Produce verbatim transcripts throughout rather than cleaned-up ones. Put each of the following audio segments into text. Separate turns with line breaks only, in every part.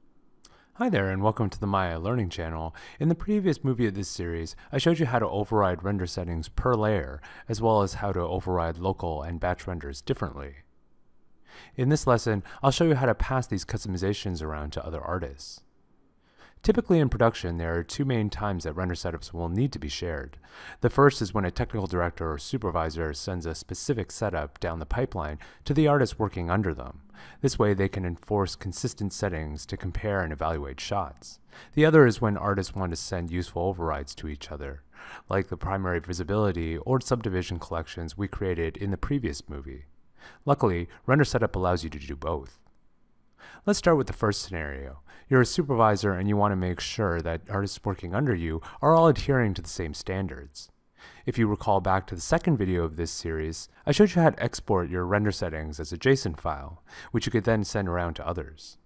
Hi there and welcome to the Maya Learning channel. In the previous movie of this series, I showed you how to override render settings per layer, as well as how to override local and batch renders differently. In this lesson, I'll show you how to pass these customizations around to other artists. Typically in production, there are two main times that render setups will need to be shared. The first is when a technical director or supervisor sends a specific setup down the pipeline to the artist working under them. This way they can enforce consistent settings to compare and evaluate shots. The other is when artists want to send useful overrides to each other, like the primary visibility or subdivision collections we created in the previous movie. Luckily, render setup allows you to do both. Let's start with the first scenario. You're a supervisor and you want to make sure that artists working under you are all adhering to the same standards. If you recall back to the second video of this series, I showed you how to export your render settings as a JSON file, which you could then send around to others.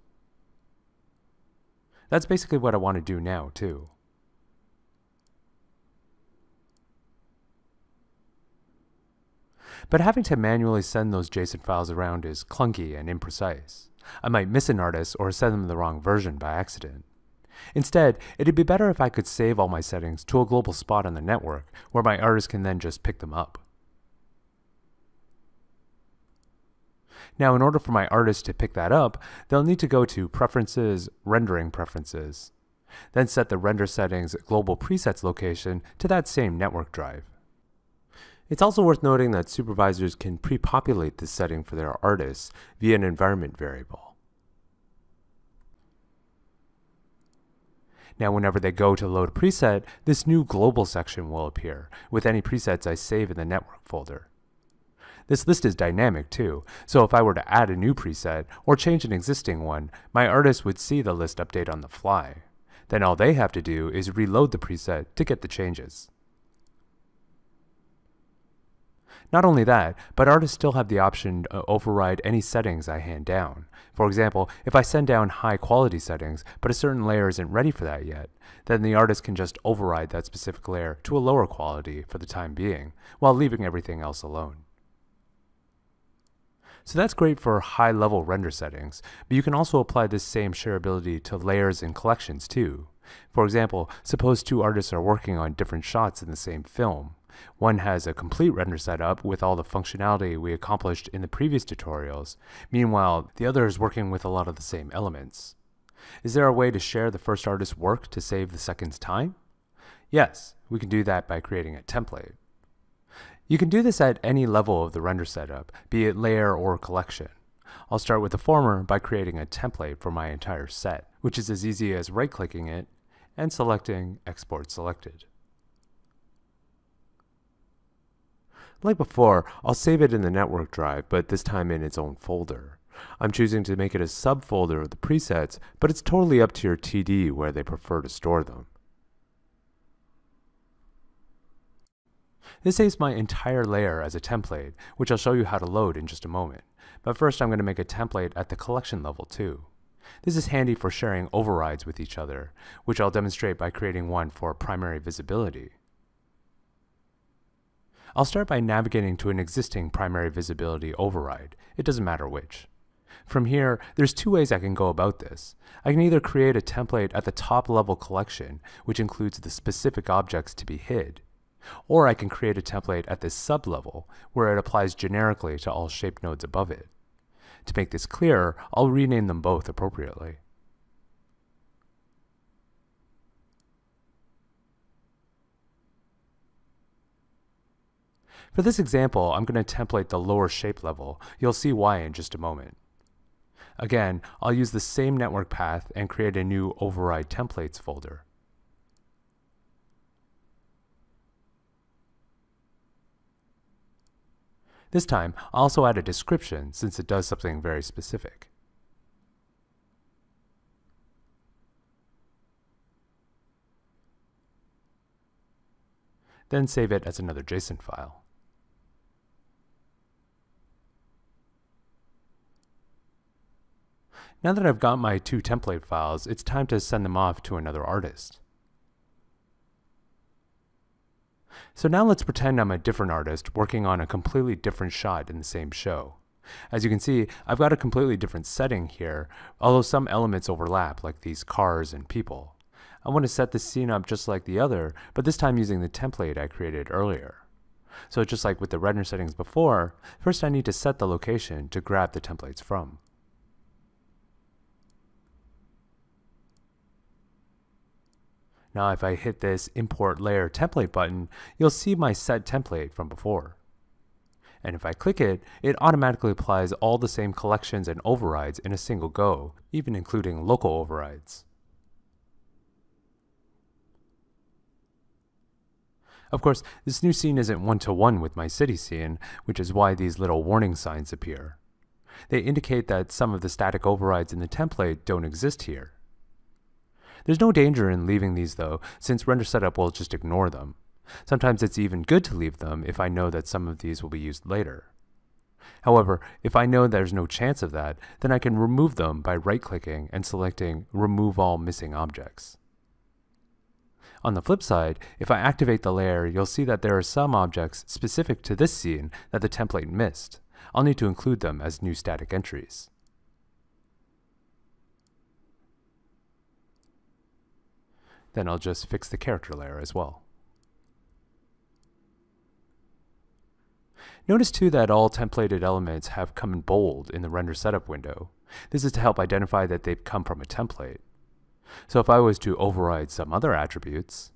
That's basically what I want to do now, too. But having to manually send those JSON files around is clunky and imprecise. I might miss an artist or send them the wrong version by accident. Instead, it'd be better if I could save all my settings to a global spot on the network where my artist can then just pick them up. Now, in order for my artist to pick that up, they'll need to go to Preferences, Rendering Preferences, then set the Render Settings Global Presets location to that same network drive. It's also worth noting that supervisors can pre-populate this setting for their artists via an environment variable. Now, whenever they go to load a preset, this new global section will appear with any presets I save in the network folder. This list is dynamic too, so if I were to add a new preset or change an existing one, my artist would see the list update on the fly. Then all they have to do is reload the preset to get the changes. Not only that, but artists still have the option to override any settings I hand down. For example, if I send down high quality settings, but a certain layer isn't ready for that yet, then the artist can just override that specific layer to a lower quality for the time being, while leaving everything else alone. So that's great for high-level render settings, but you can also apply this same shareability to layers and collections too. For example, suppose two artists are working on different shots in the same film. One has a complete render setup with all the functionality we accomplished in the previous tutorials. Meanwhile, the other is working with a lot of the same elements. Is there a way to share the first artist's work to save the second's time? Yes, we can do that by creating a template. You can do this at any level of the render setup, be it layer or collection. I'll start with the former by creating a template for my entire set, which is as easy as right-clicking it and selecting Export Selected. Like before, I'll save it in the network drive, but this time in its own folder. I'm choosing to make it a subfolder of the presets, but it's totally up to your T D where they prefer to store them. This saves my entire layer as a template, which I'll show you how to load in just a moment. But first I'm going to make a template at the collection level too. This is handy for sharing overrides with each other, which I'll demonstrate by creating one for primary visibility. I'll start by navigating to an existing primary visibility override. It doesn't matter which. From here, there's two ways I can go about this. I can either create a template at the top level collection, which includes the specific objects to be hid, or I can create a template at this sub-level, where it applies generically to all shape nodes above it. To make this clearer, I'll rename them both appropriately. For this example, I'm going to template the lower shape level. You'll see why in just a moment. Again, I'll use the same network path and create a new Override Templates folder. This time, I'll also add a description since it does something very specific. Then save it as another JSON file. Now that I've got my two template files, it's time to send them off to another artist. So now let's pretend I'm a different artist working on a completely different shot in the same show. As you can see, I've got a completely different setting here, although some elements overlap, like these cars and people. I want to set this scene up just like the other, but this time using the template I created earlier. So just like with the render settings before, first I need to set the location to grab the templates from. Now if I hit this Import Layer Template button, you'll see my set template from before. And if I click it, it automatically applies all the same collections and overrides in a single go, even including local overrides. Of course, this new scene isn't one-to-one with my city scene, which is why these little warning signs appear. They indicate that some of the static overrides in the template don't exist here. There's no danger in leaving these though, since render setup will just ignore them. Sometimes it's even good to leave them if I know that some of these will be used later. However, if I know there's no chance of that, then I can remove them by right-clicking and selecting Remove All Missing Objects. On the flip side, if I activate the layer, you'll see that there are some objects specific to this scene that the template missed. I'll need to include them as new static entries. Then I'll just fix the character layer as well. Notice too that all templated elements have come in bold in the render setup window. This is to help identify that they've come from a template. So if I was to override some other attributes,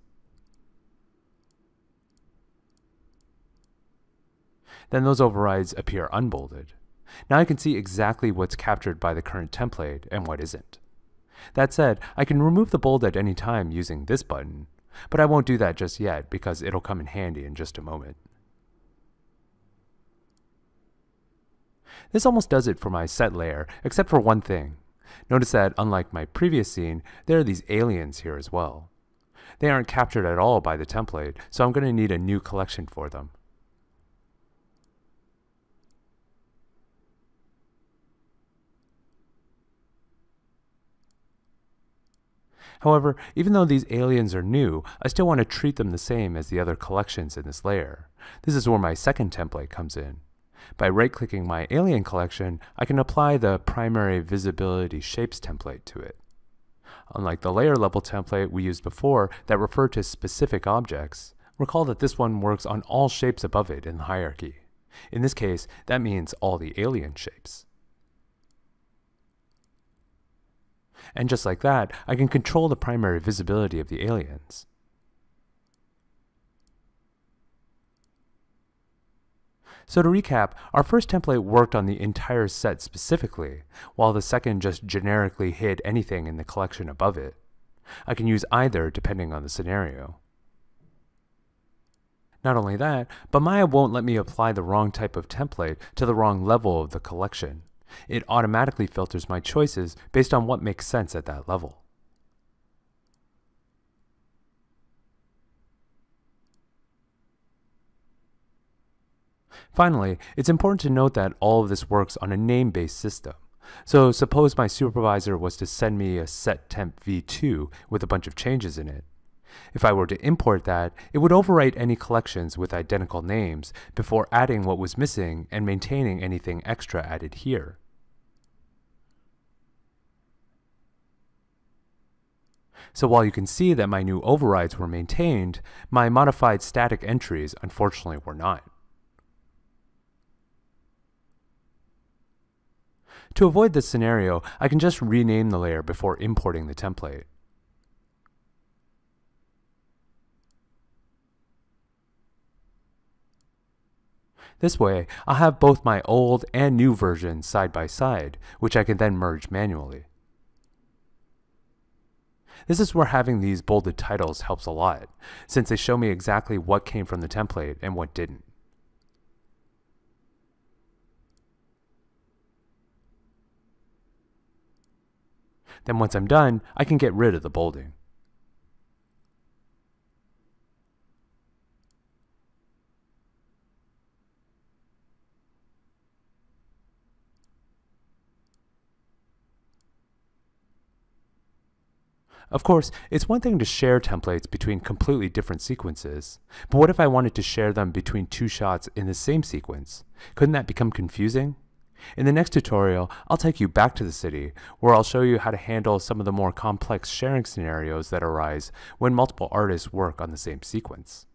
then those overrides appear unbolded. Now I can see exactly what's captured by the current template and what isn't. That said, I can remove the bold at any time using this button, but I won't do that just yet because it'll come in handy in just a moment. This almost does it for my set layer, except for one thing. Notice that, unlike my previous scene, there are these aliens here as well. They aren't captured at all by the template, so I'm going to need a new collection for them. However, even though these aliens are new, I still want to treat them the same as the other collections in this layer. This is where my second template comes in. By right-clicking my alien collection, I can apply the primary visibility shapes template to it. Unlike the layer level template we used before that referred to specific objects, recall that this one works on all shapes above it in the hierarchy. In this case, that means all the alien shapes. And just like that, I can control the primary visibility of the aliens. So to recap, our first template worked on the entire set specifically, while the second just generically hid anything in the collection above it. I can use either depending on the scenario. Not only that, but Maya won't let me apply the wrong type of template to the wrong level of the collection. It automatically filters my choices based on what makes sense at that level. Finally, it's important to note that all of this works on a name-based system. So suppose my supervisor was to send me a set temp v two with a bunch of changes in it. If I were to import that, it would overwrite any collections with identical names before adding what was missing and maintaining anything extra added here. So while you can see that my new overrides were maintained, my modified static entries unfortunately were not. To avoid this scenario, I can just rename the layer before importing the template. This way, I'll have both my old and new versions side by side, which I can then merge manually. This is where having these bolded titles helps a lot, since they show me exactly what came from the template and what didn't. Then once I'm done, I can get rid of the bolding. Of course, it's one thing to share templates between completely different sequences, but what if I wanted to share them between two shots in the same sequence? Couldn't that become confusing? In the next tutorial, I'll take you back to the city, where I'll show you how to handle some of the more complex sharing scenarios that arise when multiple artists work on the same sequence.